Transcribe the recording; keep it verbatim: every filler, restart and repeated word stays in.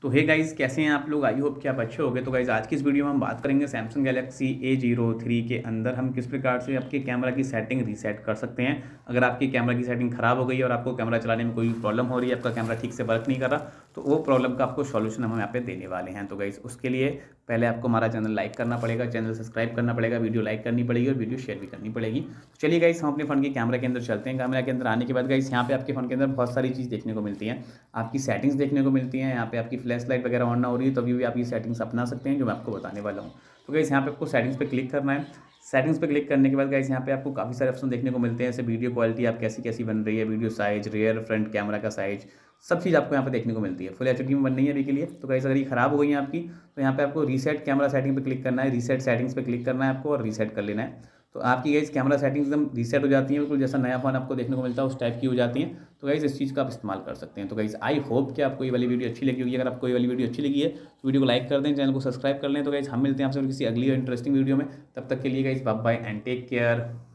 तो hey guys, कैसे हैं आप लोग? आई होप कि आप अच्छे होंगे। तो गाइस, आज की इस वीडियो में हम बात करेंगे Samsung Galaxy A zero three के अंदर हम किस प्रकार से आपके कैमरा की सेटिंग रीसेट कर सकते हैं। अगर आपकी कैमरा की सेटिंग ख़राब हो गई है और आपको कैमरा चलाने में कोई प्रॉब्लम हो रही है, आपका कैमरा ठीक से वर्क नहीं कर रहा, तो वो प्रॉब्लम का आपको सॉल्यूशन हम यहाँ पे देने वाले हैं। तो गाइस, उसके लिए पहले आपको हमारा चैनल लाइक करना पड़ेगा, चैनल सब्सक्राइब करना पड़ेगा, वीडियो लाइक करनी पड़ेगी और वीडियो शेयर भी करनी पड़ेगी। तो चलिए गाइस, हम अपने फ़ोन के कैमरा के अंदर चलते हैं। कैमरा के अंदर आने के बाद गाइस, यहाँ पे आपके फ़ोन के अंदर बहुत सारी चीज़ देखने को मिलती हैं। आपकी सेटिंग्स देखने को मिलती हैं। यहाँ पे आपकी फ्लैश लाइट वगैरह ऑन ना हो रही है तो अभी भी आप ये सेटिंग्स अपना सकते हैं, जो मैं आपको बताने वाला हूँ। तो गाइस, यहाँ पे आपको सेटिंग्स पे क्लिक करना है। सेटिंग्स पे क्लिक करने के बाद गाइस, यहाँ पे आपको काफ़ी सारे ऑप्शन देखने को मिलते हैं, जैसे वीडियो क्वालिटी आप कैसी कैसी बन रही है, video size, rear front camera का साइज, सब चीज़ आपको यहाँ पे देखने को मिलती है। फुल एच डी में बन रही है अभी के लिए। तो गाइस, अगर ये खराब हो गई है आपकी, तो यहाँ पे आपको रीसेट कैमरा सेटिंग पे क्लिक करना है, रीसेट सेटिंग्स पे क्लिक करना है आपको और रीसेट कर लेना है। तो आपकी गाइस कैमरा सेटिंग्स एकदम रीसेट हो जाती हैं, बिल्कुल जैसा नया फ़ोन आपको देखने को मिलता है उस टाइप की हो जाती हैं। तो गाइस, इस चीज़ का आप इस्तेमाल कर सकते हैं। तो गाइस, आई होप कि आपको ये वाली वीडियो अच्छी लगी होगी। अगर आपको ये वाली वीडियो अच्छी लगी है तो वीडियो को लाइक कर दें, चैनल को सब्सक्राइब कर लें। तो गाइस, हम मिलते हैं आपसे किसी अगली और इंटरेस्टिंग वीडियो में। तब तक के लिए guys, bye bye and take care.